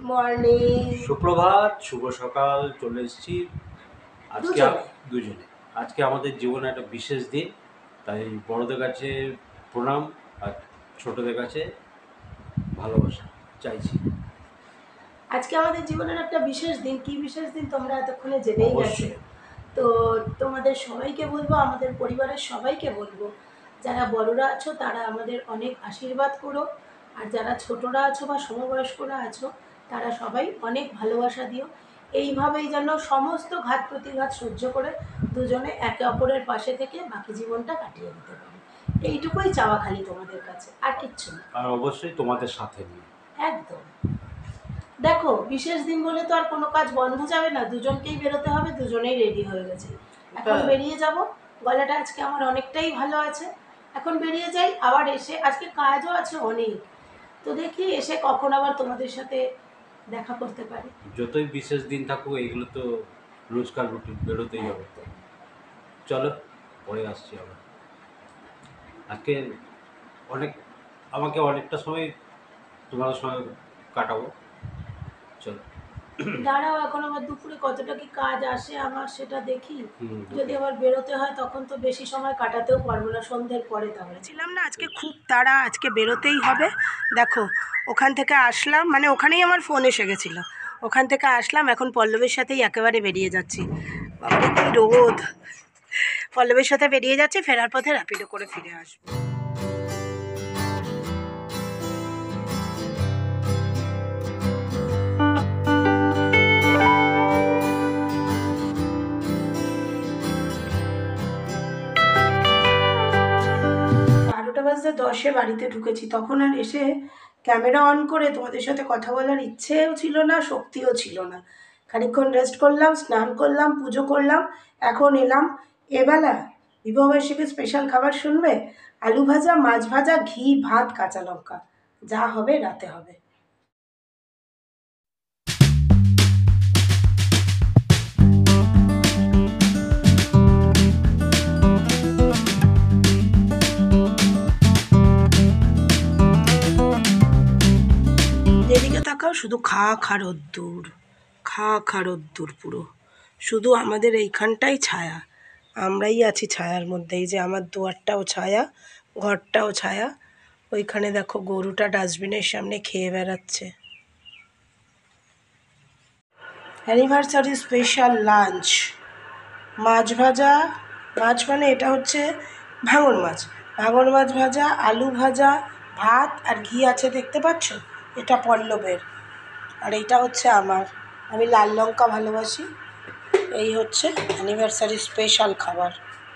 Morning, সুপ্রভাত, শুভ সকাল। চলে এসেছি আজকে দুজনে। আজকে আমাদের জীবনে একটা বিশেষ দিন, তাই বড়দের কাছে প্রণাম আর ছোটদের কাছে ভালোবাসা চাইছি। আজকে আমাদের জীবনের একটা বিশেষ দিন। কি বিশেষ দিন তোমরা এতক্ষণে জেনেই গেছো। তো তোমাদের সবাইকে বলবো, আমাদের পরিবারের সবাইকে বলবো, যারা বড়রা আছো তারা আমাদের অনেক আশীর্বাদ করো, আর যারা ছোটরা আছো বা সমবয়স্করা আছো তারা সবাই অনেক ভালোবাসা দিও। এইভাবেই যেন সমস্ত ঘাত প্রতিঘাত সহ্য করে দুজনে একে অপরের পাশে থেকে বাকি জীবনটা কাটিয়ে দিতে পারি। এইটুকুই চাওয়া খালি তোমাদের কাছে, আর কিচ্ছু না। আর অবশ্যই তোমাদের সাথে নিয়ে একদম। দেখো, বিশেষ দিন বলে তো আর কোনো কাজ বন্ধ যাবে না, দুজনকেই বেরোতে হবে, দুজনেই রেডি হয়ে গেছে। এখন বেরিয়ে যাব। গলাটা আজকে আমার অনেকটাই ভালো আছে। এখন বেরিয়ে যাই, আবার এসে আজকে কাজও আছে অনেক, তো দেখি এসে কখন আবার তোমাদের সাথে দেখা করতে পারি। যতই বিশেষ দিন থাকুক, এইগুলো তো রোজকার রুটিন, বেরোতেই হবে। চলো, পরে আসছি আবার। আজকে আমাকে অনেকটা সময় তোমাদের সঙ্গে কাটাবো। চলো, দাঁড়াও, এখন আবার দুপুরে কতটা কি কাজ আসে আমার সেটা দেখি। যদি আবার বেরোতে হয় তখন তো বেশি সময় কাটাতেও পারবো না, সন্ধ্যের পরে। তাহলে ছিলাম না, আজকে খুব তাড়া, আজকে বেরোতেই হবে। দেখো, ওখান থেকে আসলাম, মানে ওখানেই আমার ফোন এসে গেছিলো। ওখান থেকে আসলাম, এখন পল্লবীর সাথেই একেবারে বেরিয়ে যাচ্ছি। বাবা কি রোদ! পল্লবীর সাথে বেরিয়ে যাচ্ছি, ফেরার পথে র্যাপিডো করে ফিরে আসবো। বাজতে 10-এ বাড়িতে ঢুকেছি, তখন আর এসে ক্যামেরা অন করে তোমাদের সাথে কথা বলার ইচ্ছেও ছিল না, শক্তিও ছিল না। খানিকক্ষণ রেস্ট করলাম, স্নান করলাম, পুজো করলাম, এখন এলাম। এবেলা বিবাহবার্ষিকী স্পেশাল খাবার শুনবে? আলু ভাজা, মাছ ভাজা, ঘি, ভাত, কাঁচা লঙ্কা। যা হবে রাতে হবে। যেদিকে তাকাও শুধু খা রোদ্দুর, খা রোদ্দুর পুরো। শুধু আমাদের এইখানটাই ছায়া, আমরাই আছি ছায়ার মধ্যে। এই যে আমার দুয়ারটাও ছায়া, ঘরটাও ছায়া। ওইখানে দেখো গরুটা ডাস্টবিনের সামনে খেয়ে বেড়াচ্ছে। অ্যানিভার্সারি স্পেশাল লাঞ্চ, মাছ ভাজা, মাছ মানে এটা হচ্ছে ভাঙন মাছ, ভাঙন মাছ ভাজা, আলু ভাজা, ভাত আর ঘি আছে দেখতে পাচ্ছ। এটা পল্লবের, আর এইটা হচ্ছে আমার। আমি লাল লঙ্কা ভালোবাসি। এই হচ্ছে অ্যানিভার্সারি স্পেশাল খাবার।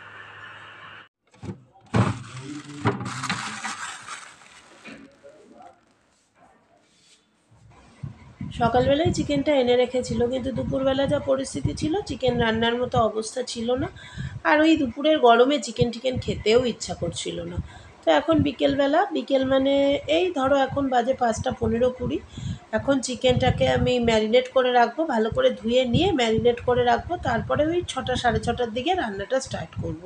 সকালবেলায় চিকেনটা এনে রেখেছিল, কিন্তু দুপুরবেলা যা পরিস্থিতি ছিল চিকেন রান্নার মতো অবস্থা ছিল না, আর ওই দুপুরের গরমে চিকেন খেতেও ইচ্ছা করছিল না। তো এখন বিকেল মানে এই ধরো এখন বাজে 5:15-20। এখন চিকেনটাকে আমি ম্যারিনেট করে রাখবো, ভালো করে ধুয়ে নিয়ে ম্যারিনেট করে রাখবো, তারপরে ওই 6টা 6:30টার দিকে রান্নাটা স্টার্ট করব।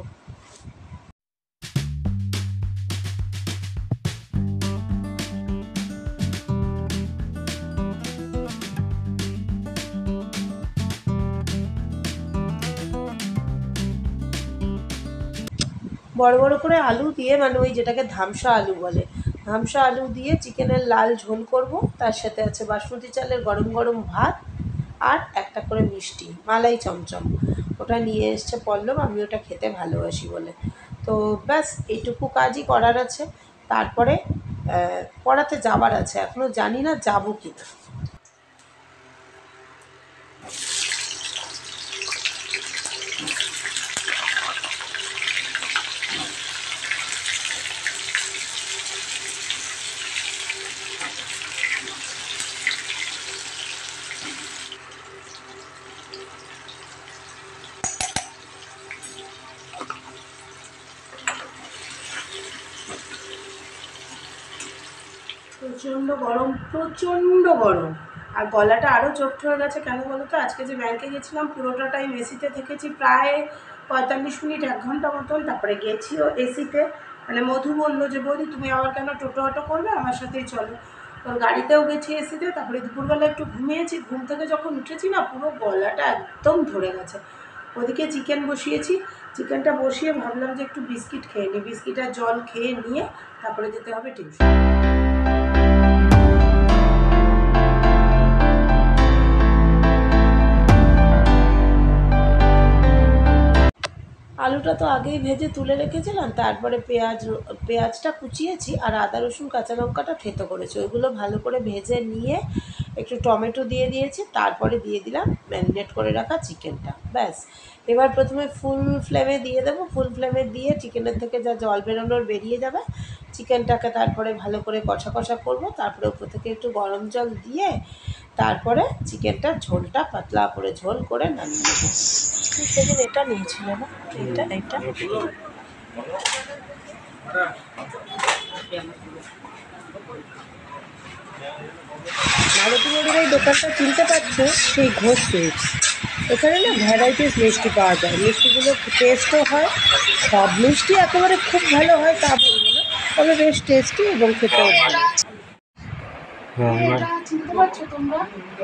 বড় বড় করে আলু দিয়ে, মানে ওই যেটাকে ধামসা আলু বলে, ধামসা আলু দিয়ে চিকেনের লাল ঝোল করব। তার সাথে আছে বাসমতি চালের গরম গরম ভাত, আর একটা করে মিষ্টি, মালাই চমচম। ওটা নিয়ে এসছে পল্লব, আমি ওটা খেতে ভালোবাসি বলে। তো ব্যাস এইটুকু কাজই করার আছে। তারপরে পড়াতে যাবার আছে, এখনও জানি না যাবো কি না। প্রচণ্ড গরম, আর গলাটা আরও চোট হয়ে গেছে। কেন বলো তো, আজকে যে ব্যাংকে গেছিলাম পুরোটা টাইম এসিতে থেকেছি, প্রায় 45 মিনিট 1 ঘন্টা মতন। তারপরে গেছিও এসিতে। মানে মধু বললো যে বৌদি তুমি আবার কেন টোটো অটো করবে, আমার সাথেই চলো। কারণ গাড়িতেও গেছি এসিতে, তারপরে দুপুরবেলা একটু ঘুমিয়েছি, ঘুম থেকে যখন উঠেছি না পুরো গলাটা একদম ধরে গেছে। ওদিকে চিকেন বসিয়েছি, চিকেনটা বসিয়ে ভাবলাম যে একটু বিস্কিট খেয়ে নিই, বিস্কিট আর জল খেয়ে নিয়ে তারপরে যেতে হবে টিউশন। আলুটা তো আগেই ভেজে তুলে রেখেছিলাম, তারপরে পেঁয়াজটা কুচিয়েছি আর আদা রসুন কাঁচা লঙ্কাটা থেতো করেছি, ওইগুলো ভালো করে ভেজে নিয়ে একটু টমেটো দিয়ে দিয়েছি, তারপরে দিয়ে দিলাম ম্যারিনেট করে রাখা চিকেনটা। ব্যাস, এবার প্রথমে ফুল ফ্লেমে দিয়ে দেবো, ফুল ফ্লেমে দিয়ে চিকেনের থেকে যা জল বেরোনোর বেরিয়ে যাবে, চিকেনটাকে তারপরে ভালো করে কষা কষা করবো, তারপরে উপর থেকে একটু গরম জল দিয়ে তারপরে চিকেনটার ঝোলটা পাতলা করে ঝোল করে নামিয়ে নেবো। সেদিন এটা নিয়েছিল না, এটা মারুতি মোড়ের এই দোকানটা চিনতে পারছো, সেই ঘোষ সুইটস। এখানে না ভ্যারাইটিস মিষ্টি পাওয়া যায়, মিষ্টিগুলো টেস্টও হয়, সব মিষ্টি একেবারে খুব ভালো হয় তা বলবো না, তবে বেশ টেস্টি এবং খেতেও ভালো। এটা চিনতে পারছো তোমরা?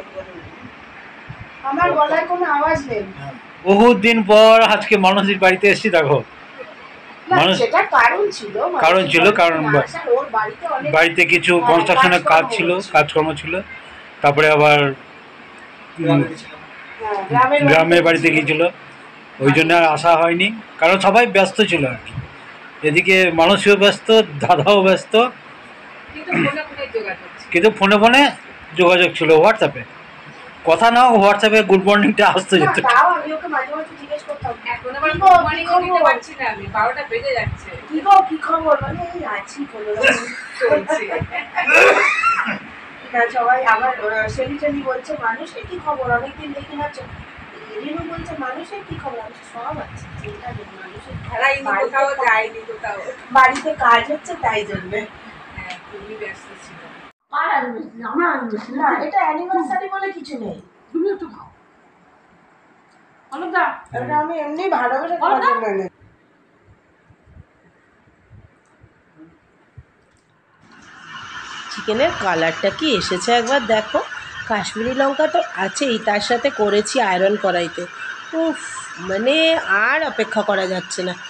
আমার গলায় কোনো আওয়াজ নেই। বহুত দিন পর আজকে মানুষের বাড়িতে এসেছি, দেখো সেটা কারণ ছিল, কারণ বাড়িতে কিছু কনস্ট্রাকশনের কাজকর্ম ছিল, তারপরে আবার গ্রামের বাড়িতে গিয়েছিল, ওই জন্য আর আসা হয়নি, কারণ সবাই ব্যস্ত ছিল আর কি। এদিকে মানুষও ব্যস্ত, দাদাও ব্যস্ত, কিন্তু ফোনে ফোনে যোগাযোগ ছিল, হোয়াটসঅ্যাপে কথা না, হোয়াটসঅ্যাপে গুড মর্নিংটা আসতে যেত। আমি ওকে মাঝে মাঝে জিজ্ঞেস করতাম, এখন আবার গুড মর্নিং দিতে পারছি না, আমি 12টা বেজে যাচ্ছে, কি খবর, মানে এই আছি কোনো রকম চলছে না। সবাই আবার সেলিটালি বলছে মানুষের কি খবর, অনেকদিন দেখি না, রিনু বলছে মানুষের কি খবর, আমি সব আছে চিন্তা নেই, মানুষের খেলাই কোথাও যায়নি, কোথাও বাড়িতে কাজ হচ্ছে তাই জন্য। হ্যাঁ, খুবই ব্যস্ত ছিল। আর আমার না, এটা অ্যানিভার্সারি বলে কিছু নেই, তুমি একটু খাও। এটা আমি এমনি ভালোবেসে খাওয়ার জন্য এনে। চিকেনের কালারটা কি এসেছে একবার দেখো, কাশ্মীরি লঙ্কা তো আছেই, তার সাথে করেছি আয়রন কড়াইতে, উফ, মানে আর অপেক্ষা করা যাচ্ছে না।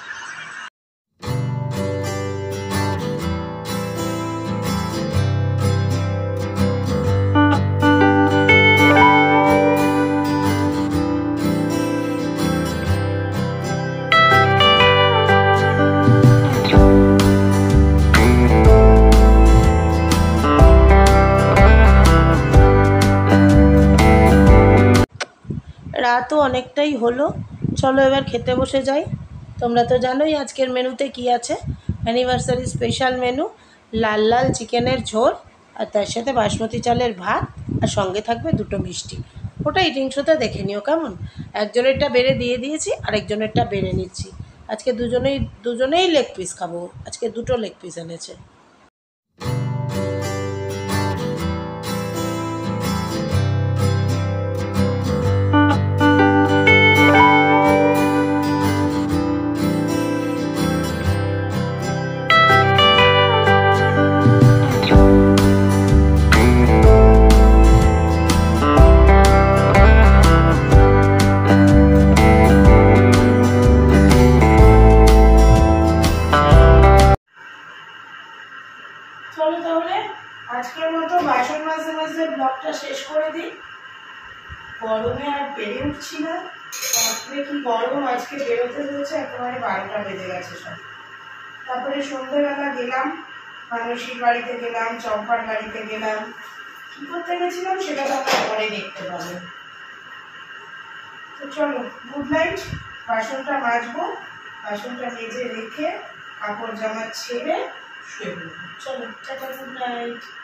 রাতও অনেকটাই হলো, চলো এবার খেতে বসে যাই। তোমরা তো জানোই আজকের মেনুতে কি আছে, অ্যানিভার্সারি স্পেশাল মেনু, লাল লাল চিকেনের ঝোল আর তার সাথে বাসমতি চালের ভাত, আর সঙ্গে থাকবে দুটো মিষ্টি। ওটা ইটিং শোতে দেখে নিও কেমন। একজনেরটা বেড়ে দিয়ে দিয়েছি, আরেকজনেরটা বেড়ে নিচ্ছি। আজকে দুজনেই লেগ পিস খাবো, আজকে দুটো লেগ পিস এনেছে। চলো তাহলে আজকের মতো বাসন মাজতে মাজতে ব্লগটা শেষ করে দিই। গরমে আর বেড়ে উঠছি না, তারপরে কি গরম, আজকে বেরোতে হয়েছে একেবারে 12টা বেজে গেছে সব। তারপরে সন্ধ্যেবেলা গেলাম মানসীর বাড়িতে, গেলাম চম্পার বাড়িতে গেলাম, কি করতে গেছিলাম সেটা তো আমরা পরে দেখতে পাবো। তো চলো গুড নাইট, বাসনটা মাজবো, বাসনটা মেজে রেখে কাপড় জামা ছেড়ে শুয়ে পড়বো। চলো টাটা, গুড নাইট।